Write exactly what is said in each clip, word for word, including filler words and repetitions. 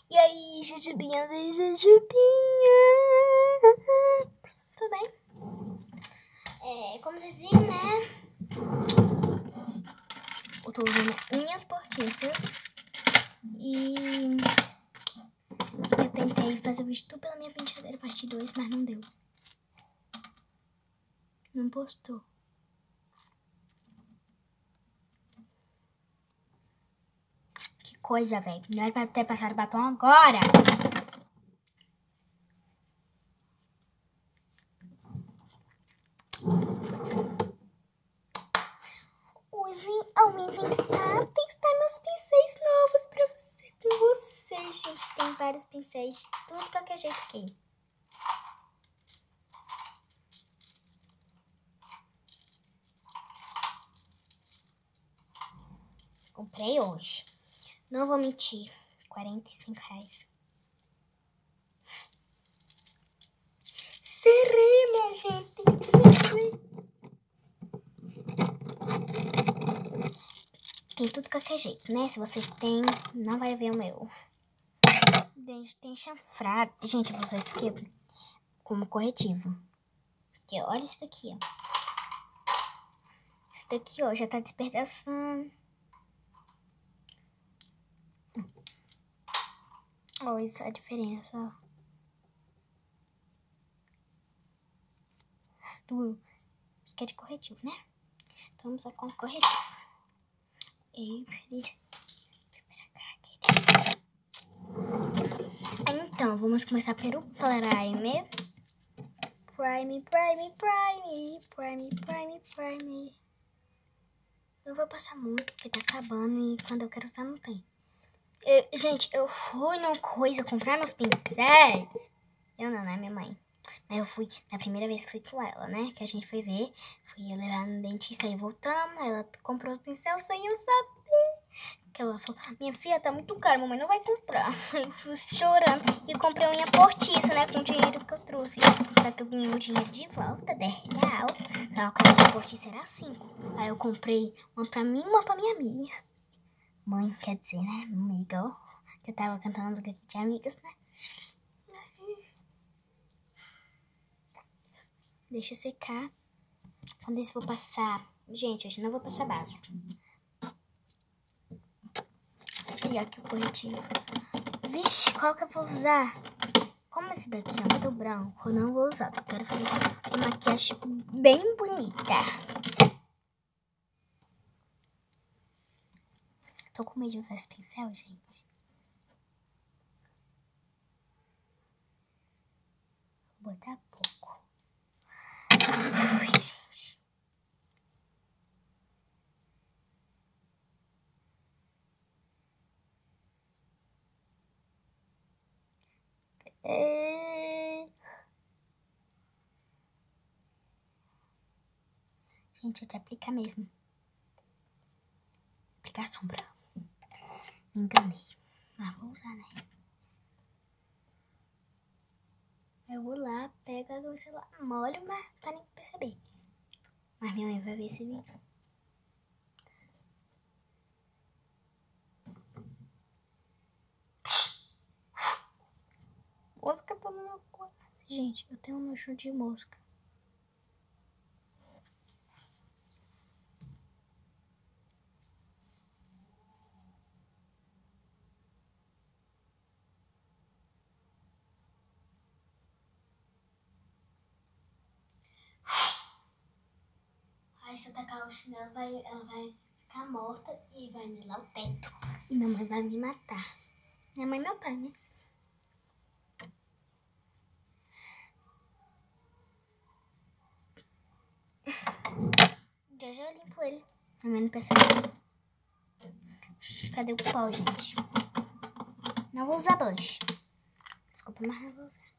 E aí, jujubinhas e jujubinhas? Tudo bem? É, como vocês viram, né? Eu tô usando unhas postiças. E eu tentei fazer o vídeo tudo pela minha penteadeira parte dois, mas não deu. Não postou. Que coisa, velho. Não era pra ter passado batom agora. Hoje eu vim tentar testar meus pincéis novos pra você, pra vocês, gente. Tem vários pincéis, tudo de qualquer jeito aqui. Comprei hoje. Não vou mentir. quarenta e cinco reais. Serei, minha gente. Serei. Tem tudo de qualquer jeito, né? Se você tem, não vai ver o meu. Tem chanfrado. Gente, eu vou usar esse aqui como corretivo. Porque olha isso daqui, ó. Isso daqui, ó, já tá despedaçando. Olha isso, a diferença, ó. Do que é de corretivo, né? Então vamos usar como corretivo. E então, vamos começar pelo primer. Prime, prime, prime, prime, prime, prime. Não vou passar muito, porque tá acabando e quando eu quero usar não tem. Eu, gente, eu fui numa coisa comprar meus pincéis. Eu não, né, minha mãe? Mas eu fui, na primeira vez que fui com ela, né? Que a gente foi ver. Fui levar no dentista e voltamos. Ela comprou o pincel sem eu saber. Que ela falou, minha filha, tá muito caro, mamãe não vai comprar. Eu fui chorando e comprei unha postiça, né? Com o dinheiro que eu trouxe. Só que eu ganhei o dinheiro de volta, dez real. Então, a unha postiça era cinco. Aí eu comprei uma pra mim e uma pra minha amiga. Mãe, quer dizer, né? Amiga, que eu tava cantando música aqui de amigas, né? Deixa secar. Quando isso eu vou passar... Gente, hoje não vou passar base. Vou pegar aqui o corretivo. Vixe, qual que eu vou usar? Como esse daqui é muito branco, eu não vou usar. Eu quero fazer uma maquiagem bem bonita. Tô com medo de usar esse pincel, gente. Vou botar pouco. Ui, gente. É... Gente, eu te aplicar mesmo. Aplicar sombra. Me enganei. Mas vou usar, né? Eu vou lá, pego o celular, molho, mas pra nem perceber. Mas minha mãe vai ver esse vídeo. Mosca tá no meu corpo. Gente, eu tenho um nojo de mosca. Aí se eu tacar o chinelo, ela vai, ela vai ficar morta e vai melar o teto. E minha mãe vai me matar. Minha mãe e meu pai, né? Já já eu limpo ele. Minha mãe não percebe. Cadê o pau, gente? Não vou usar blush. Desculpa, mas não vou usar.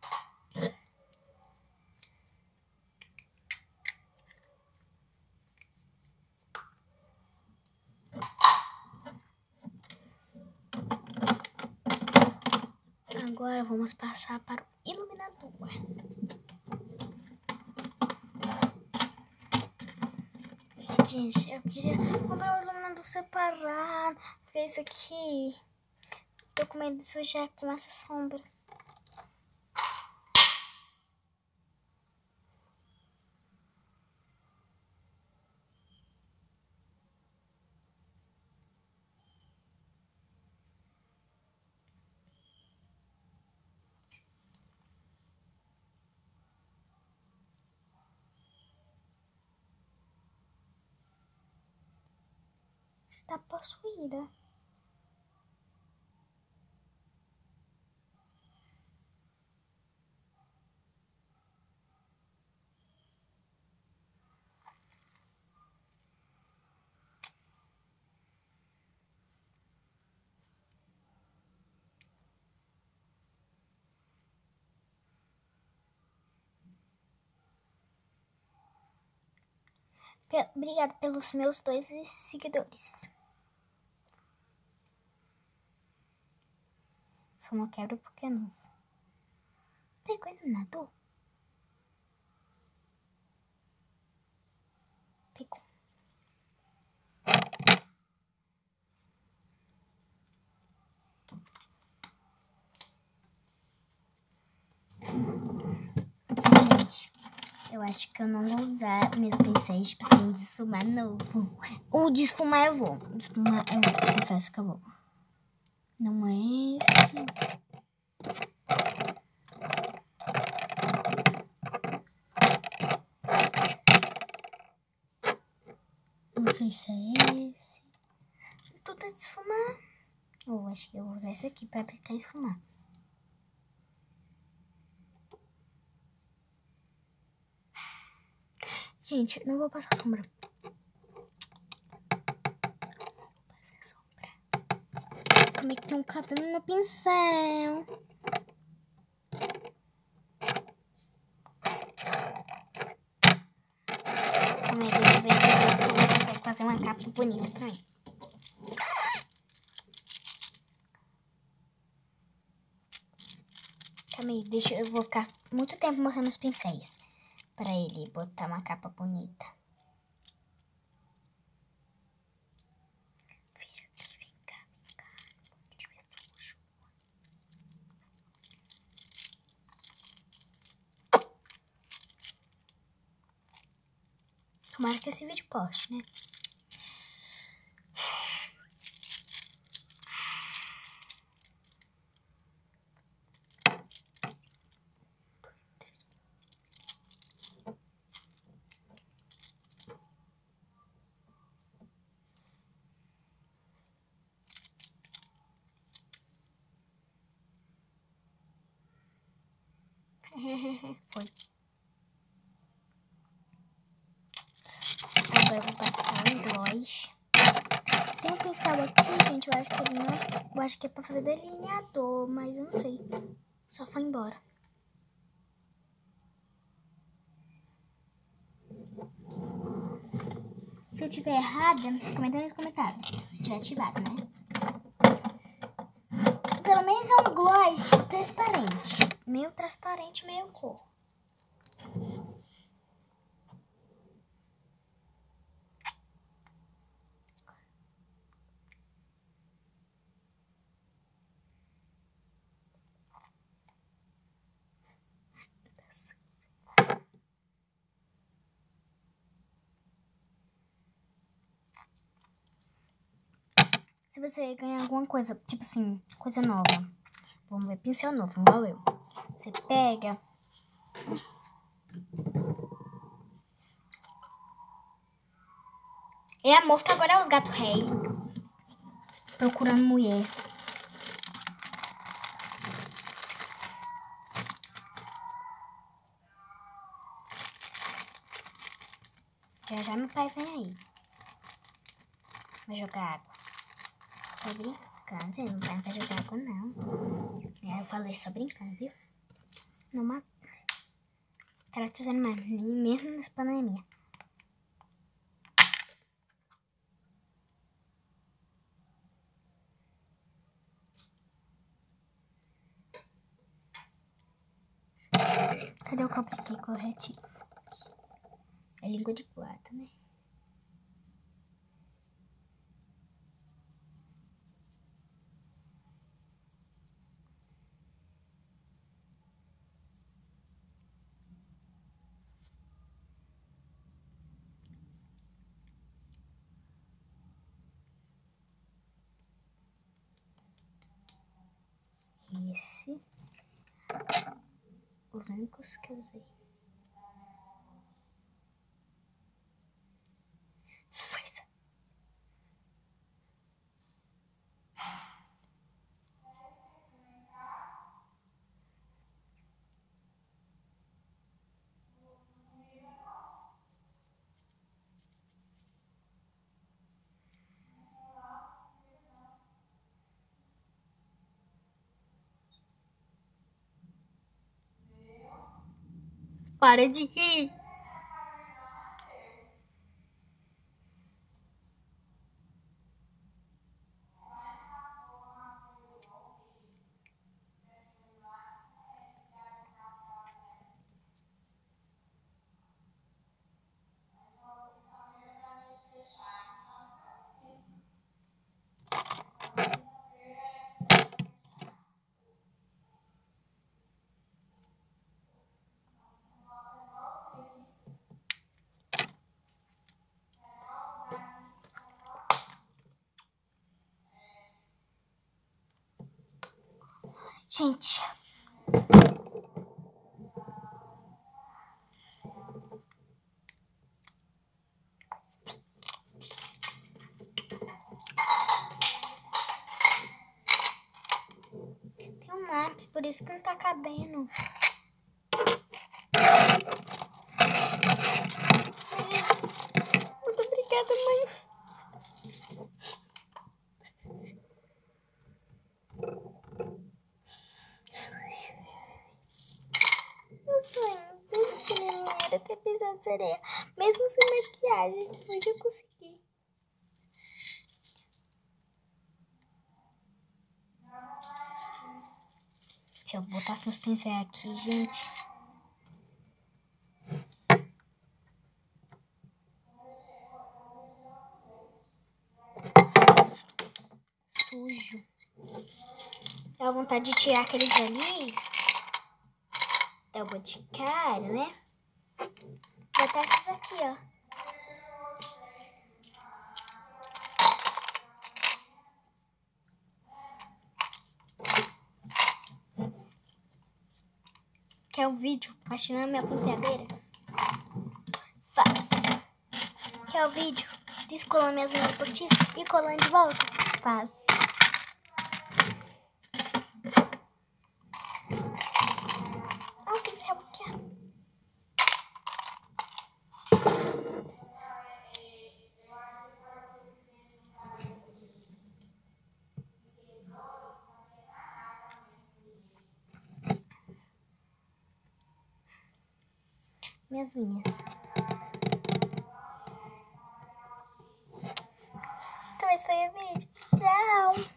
Agora vamos passar para o iluminador. Gente, eu queria comprar um iluminador separado. Porque esse aqui Tô com medo de sujar com essa sombra. Tá possuída. Obrigada pelos meus dois seguidores. Só não quebro porque é novo. Pegou ele na dor? Pegou. Gente, eu acho que eu não vou usar meus pincéis, tipo assim, de esfumar novo. O de esfumar eu vou. De esfumar eu confesso que eu vou. Não é esse. Não sei se é esse. Tudo é de esfumar. Ou acho que eu vou usar esse aqui pra aplicar e esfumar. Gente, não vou passar sombra. Não vou passar sombra. Como é que tem um cabelo no pincel? Calma aí, deixa eu ver se eu consigo fazer uma capa bonita pra mim. Calma aí, deixa eu, eu vou ficar muito tempo mostrando os pincéis pra ele botar uma capa bonita. Vira aqui, vem cá, vem cá. Deixa eu ver sujo. Tomara que esse vídeo poste, né? Foi. Agora eu vou passar um gloss. Tem um pincel aqui, gente, eu acho que ele não... Eu acho que é pra fazer delineador, mas eu não sei. Só foi embora. Se eu tiver errada, comenta nos comentários. Se tiver ativado, né? Pelo menos é um gloss transparente. Meio transparente, meio cor. Se você ganhar alguma coisa, tipo assim, coisa nova. Vamos ver, pincel novo, igual eu. Você pega... É a moça, agora é os gatos rei. Procurando mulher. Já já meu pai vem aí. Vai jogar água. Tá brincando, gente. Meu pai não vai jogar água, não. É, eu falei só brincando, viu? Não mata. O cara tá usando mais mesmo nas panelinhas. Cadê o copo aqui corretivo? É língua de guarda, né? esse. Os únicos que eu usei. Não vai ser. Para de rir. Gente, tem um lápis, por isso que não tá cabendo. Muito obrigada, mãe. Meu sonho, desde pequenininha, era ter pisado de areia. Mesmo sem maquiagem, hoje eu consegui. Se eu botasse meus pincéis aqui, gente... Sujo. Dá vontade de tirar aqueles ali. Dá o boticário, né? Botar esses aqui, ó. Quer o vídeo machinando minha ponteadeira? Faço. Quer o vídeo descolando minhas unhas postiças e colando de volta? Faço. Ah, tem que ser aqui. Minhas unhas. Então esse foi o vídeo. Tchau!